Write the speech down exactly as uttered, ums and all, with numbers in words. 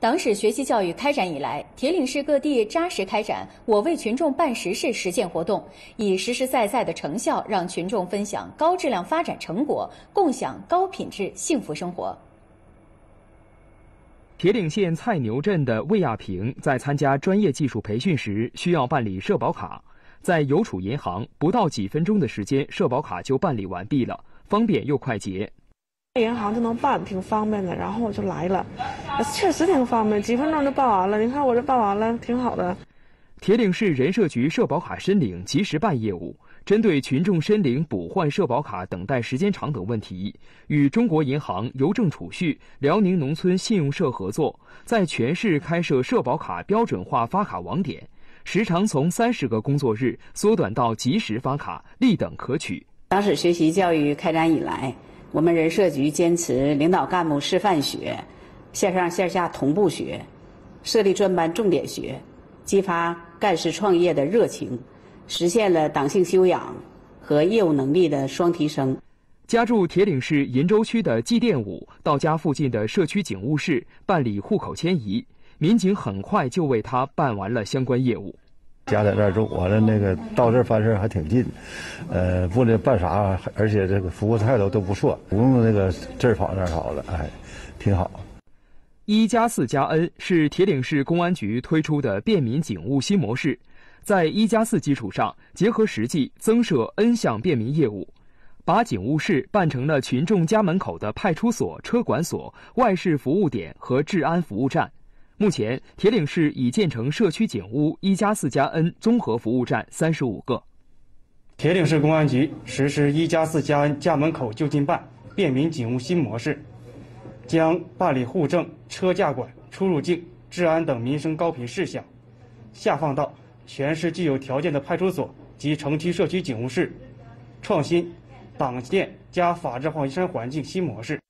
党史学习教育开展以来，铁岭市各地扎实开展“我为群众办实事”实践活动，以实实在在的成效让群众分享高质量发展成果，共享高品质幸福生活。 铁岭县菜牛镇的魏亚平在参加专业技术培训时，需要办理社保卡，在邮储银行不到几分钟的时间，社保卡就办理完毕了，方便又快捷。 银行就能办，挺方便的，然后我就来了，确实挺方便，几分钟就办完了。你看我这办完了，挺好的。 铁岭市人社局社保卡申领及时办业务，针对群众申领补换社保卡等待时间长等问题，与中国银行、邮政储蓄、辽宁农村信用社合作，在全市开设社保卡标准化发卡网点，时长从三十个工作日缩短到及时发卡，立等可取。 党史学习教育开展以来，我们人社局坚持领导干部示范学、线上线下同步学，设立专班重点学，激发干事创业的热情，实现了党性修养和业务能力的双提升。 家住铁岭市银州区的季殿武到家附近的社区警务室办理户口迁移，民警很快就为他办完了相关业务。 家在这儿住，完了那个到这儿办事还挺近，呃，不论办啥，而且这个服务态度都不错，不用那个这儿跑那儿跑了，哎，挺好。 一加四加 N 是铁岭市公安局推出的便民警务新模式，在一加四基础上，结合实际增设 N 项便民业务，把警务室办成了群众家门口的派出所、车管所、外事服务点和治安服务站。目前，铁岭市已建成社区警务一加四加 N 综合服务站三十五个。 铁岭市公安局实施一加四加 N 家门口就近办便民警务新模式，将办理户政、车驾管、出入境、治安等民生高频事项下放到全市具有条件的派出所及城区社区警务室，创新党建加法治化营商环境新模式。